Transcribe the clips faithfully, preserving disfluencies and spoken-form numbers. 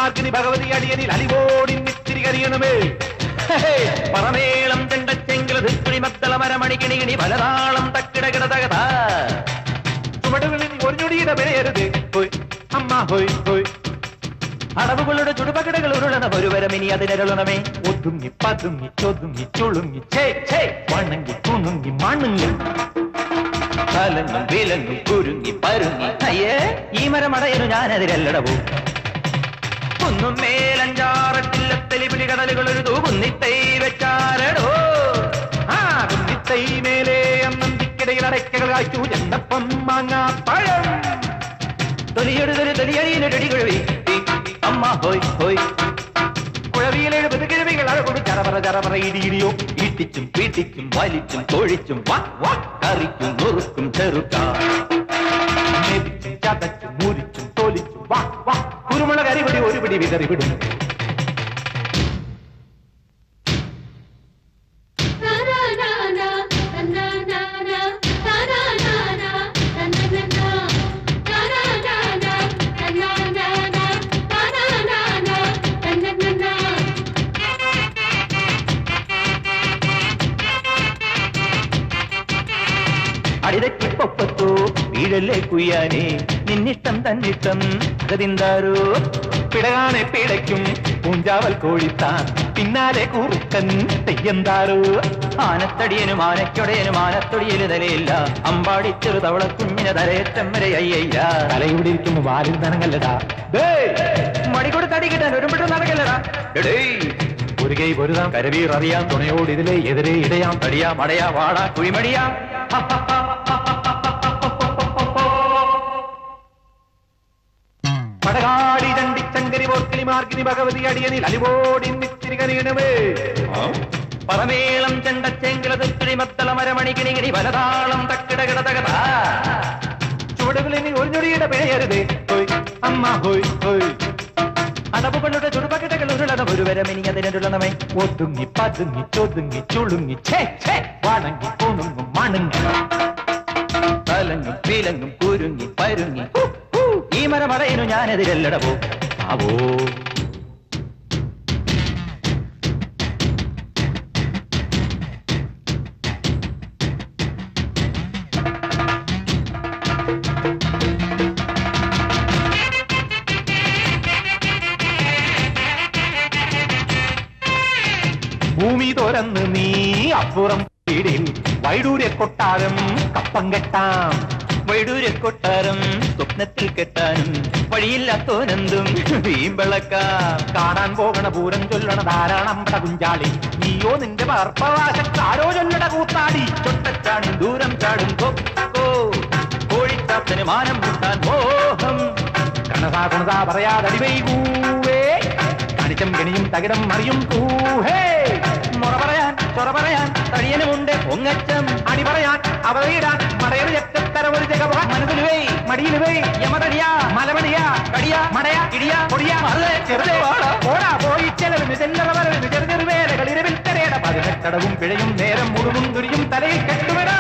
മാർക്കിനി ഭഗവതി അടിയനിൽ അലിവോടി നിത്തിരി കരിയണമേ. പറമേളം ചെണ്ടച്ചെങ്കിലി മത്തള മരമണിക്കിണികിണി പലതാളം തക്കിടകിട തകത ചുവടുകളിൽ ഒരു ഞൊടിയുടെ വിലയരുത് ഹോയ് അമ്മ ഹോയ് ഹോയ്. അടവുകളുടെ ചുടുപകടകൾ ഉരുളണ ഒരുവരം ഇനി അതിനരുളണമേ. ഒതുങ്ങി പതുങ്ങി ചൊതുങ്ങി ചുളുങ്ങി ചേ ചേ വണങ്ങി തുണുങ്ങി മണുങ്ങി തലങ്ങും വിലങ്ങും കുരുങ്ങി പരുങ്ങി. അയ്യേ ഈ മരമടയനു ഞാനതിരല്ലടവോ. കുന്നും മേലഞ്ചാറട്ടില്ലത്തെലി പിടികടലുകൾ ഒരു തൂകുന്നിത്തൈ വെച്ചാരടോ. ആ കുന്നിത്തൈ മേലെ അന്നന്തിക്കിടയിൽ അടയ്ക്കകൾ കായ്ച്ചു ചെണ്ടപ്പം മാങ്ങാ പഴം. തൊലിയെടുതൊരു തൊലിയടിയിലൊരടി കുഴവി അമ്മ ഹോയ് ഹോയ്. കുഴവിയിലെഴുപത് കിഴവികൾ അഴകൊടു ചറപറ ചറപറ ഇടിയിടിയോ. ഈട്ടിച്ചും പീട്ടിച്ചും വലിച്ചും തൊഴിച്ചും വാ വാ കറിക്കും നുറുക്കും ചെറുക്കാം മെതിച്ചും ചതച്ചും മുരിച്ചും തോലിച്ചും വാ വാ കുരുമുളക് അരിപിടി ഒരു പിടി വിതറിവിടും. അടിതക്കിപ്പൊപ്പത്തോ വീഴല്ലേ കുയ്യാനേ നിന്നിഷ്ടം തന്നിഷ്ടം അകതിന്താരോ. പിടകാനെ പിടയ്ക്കും പൂഞ്ചാവൽ കോഴിത്താൻ പിന്നാലെ കൂറുക്കൻ തെയ്യന്താരോ. ആനത്തടിയനും ആനക്കൊടയനും ആനത്തൊടിയല് തലയില്ല അമ്പാടി ചെറു തവള കുഞ്ഞിനെ തലയേറ്റം വരെ അയ്യയില്ല. തലയുടെ ഇരിക്കുമ്പോ വാലിൽ നനങ്ങല്ലടാ. മടി കൊടുത്തടി കിട്ടാൻ ഒരുമിട്ട് നടക്കല്ലടാ. ഒരു കൈ പൊരുതാം കരവീർ അറിയാം തുണയോട് ഇതിലെ എതിരെ ഇടയാം തടിയാ മടയാ വാടാ കുഴിമടിയാ. പടകാളി ചണ്ടി ചങ്കരി പോർക്കിലി മാർക്കിനി ഭഗവതി അടിയനിൽ അലിവോടി നിത്തിരി കരിയണമേ. പറമേളം ചെണ്ടച്ചെങ്കിലി മത്തള മരമണികിണികിണി പലതാളം തക്കിടകിട തകത ചുവടുകളിൽ ഒരു ഞൊടിയുടെ പിഴയരുതേ ഹോയ് അമ്മ ഹോയ് ഹോയ്. അടവുകളുടെ ചുടുപകടകൾ ഉരുളണ ഒരുവരം ഇനി അതിനരുളണമേ. ഒതുങ്ങി പതുങ്ങി ചൊതുങ്ങി ചുളുങ്ങി ഛേ ഛേ വണങ്ങി തുണുങ്ങും മണുങ്ങി തലങ്ങും വിലങ്ങും കുരുങ്ങി പരുങ്ങി. ഈ മരമടയനു ഞാനെതിരല്ലടവോ ആവോ. ഭൂമി തുറന്ന് നീ അപ്പുറം വീടിൽ വൈഡൂര്യ കൊട്ടാരം കപ്പം കെട്ടാം. വൈഡൂര്യ കൊട്ടാരം സ്വപ്നത്തിൽ കെട്ടാനും വഴിയില്ലാത്തോനെന്തും വീമ്പളക്കാം. കാണാൻ പോകണ പൂരം ചൊല്ലണ ധാരാളമ്പട കുഞ്ചാളി നീയോ നിന്റെ പാർപ്പവാശക്കാരോ ചൊല്ലട കൂത്താടി. ചൊട്ടച്ചാണി ദൂരം ചാടും കൊക്കോ കോഴിച്ചാത്തന് മാനം മുട്ടാൻ മോഹം. കണസാ കുണസാ പറയാതടി വൈകൂവേ കണിച്ചം കെണിയും തകിടം മറിയും കൂഹേ. മുറ പറയാൻ ചൊറ പറയാൻ തടിയനുമുണ്ട് ഒങ്ങച്ചം. അടി പറയാൻ അവതയിടാൻ മടയന് ചെറ്റത്തരം ഒരു ജഗ മനസ്സിലുവേ മടിയിലുവേ യമതടിയാ മലമടിയാ കടിയാ മടയാ ഇടിയാ പൊടിയാ ചെറുതേ ഓടാ പോയി ചെലവിന് ചെല്ലറ വരവിന് ചെറു ചെറുവേലകൾ ഇരവിൽ തെരയട. പതിനെട്ടടവും പിഴയും നേരം മുഴുവും തുരിയും തലയിൽ കെട്ടുവിടാ.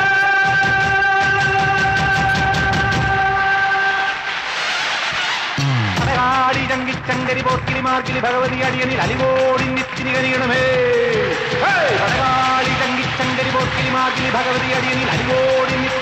പടകാളി ചങ്കി ചങ്കരി പോർക്കിനി മാർക്കിനി ഭഗവതി അടിയനിൽ അലിവോടി നിത്തിരി കരിയണമേ. പടകാളി ചങ്കി ചങ്കരി പോർക്കിനി മാർക്കിനി ഭഗവതി അടിയനിൽ അലിവോടി